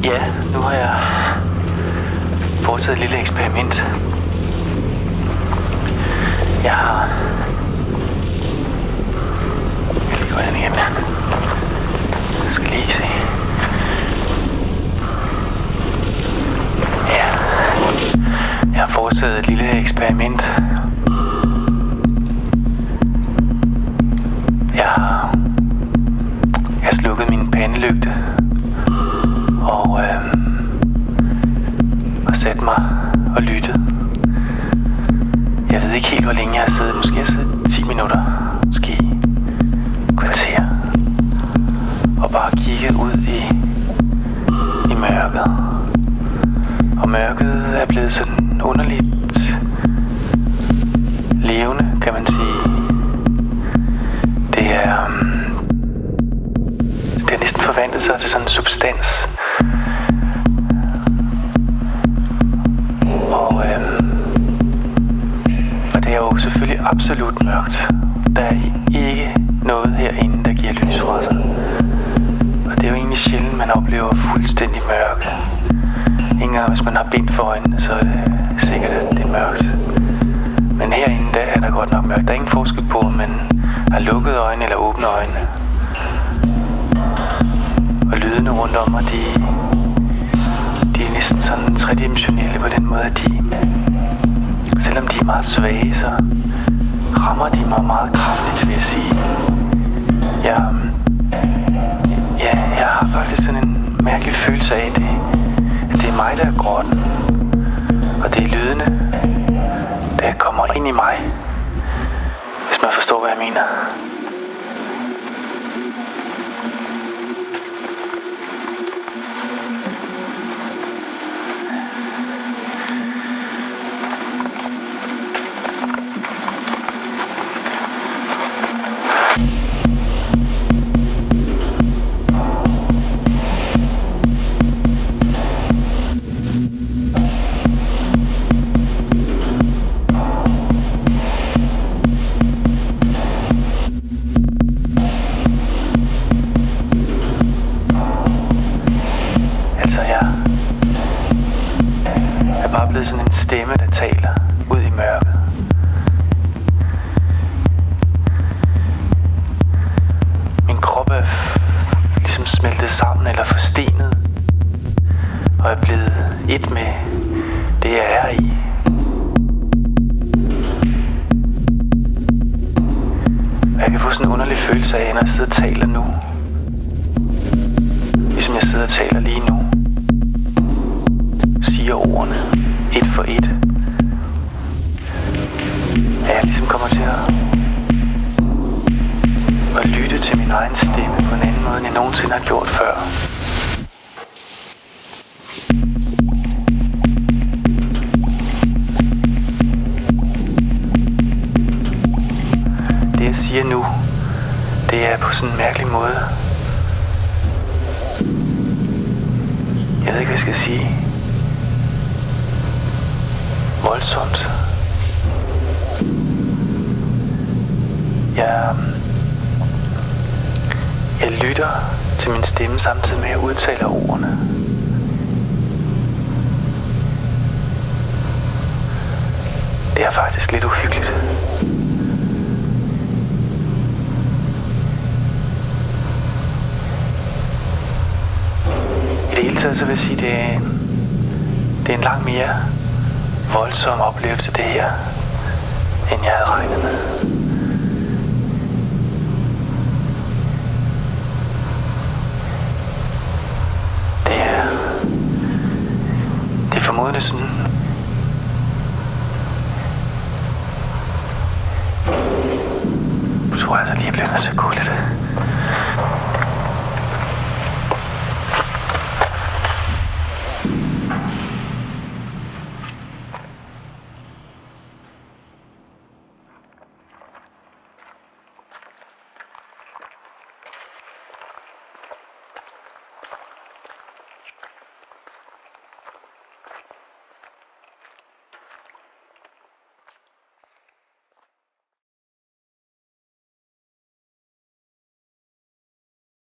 Ja, nu har jeg foretaget et lille eksperiment. Jeg lige gå ind igen. Jeg skal lige se. Ja, jeg har foretaget et lille eksperiment. Jeg har slukket min pandelygte og sat mig og lyttet. Jeg ved ikke helt, hvor længe jeg har siddet. Måske har jeg siddet 10 minutter, måske kvarter, og bare kigget ud i mørket. Og mørket er blevet sådan underligt levende, kan man sige. Det har næsten forvandlet sig til sådan en substans. Og det er jo selvfølgelig absolut mørkt. Der er ikke noget herinde, der giver lys fra sig. Og det er jo egentlig sjældent, man oplever fuldstændig mørke. Ikke engang hvis man har bind for øjnene, så er det sikkert, at det er mørkt. Men herinde, der er der godt nok mørkt. Der er ingen forskel på, om man har lukket øjnene eller åbne øjnene. Og lydene rundt om mig, de er næsten sådan tredimensionelle på den måde, at selvom de er meget svage, så rammer de mig meget kraftigt, vil jeg sige. Jeg har faktisk sådan en mærkelig følelse af, at det er mig, der er grotten. Og det er lydene, der kommer ind i mig, hvis man forstår, hvad jeg mener. Bare blevet sådan en stemme, der taler ud i mørket. Min krop er ligesom smeltet sammen eller forstenet, og er blevet et med det, jeg er i. Og jeg kan få sådan en underlig følelse af, når jeg sidder og taler nu. Ligesom jeg sidder og taler lige nu. Siger ordene et for et. At jeg ligesom kommer til at lytte til min egen stemme på en anden måde, end jeg nogensinde har gjort før. Det jeg siger nu, det er på sådan en mærkelig måde. Jeg ved ikke, hvad jeg skal sige. Voldsomt. Jeg lytter til min stemme samtidig med, at jeg udtaler ordene. Det er faktisk lidt uhyggeligt. I det hele taget så vil jeg sige, at det er en langt mere voldsom oplevelse, det her, end jeg havde regnet med. Det er formodentlig sådan. Nu tror jeg altså lige, jeg bliver nødt til at gå lidt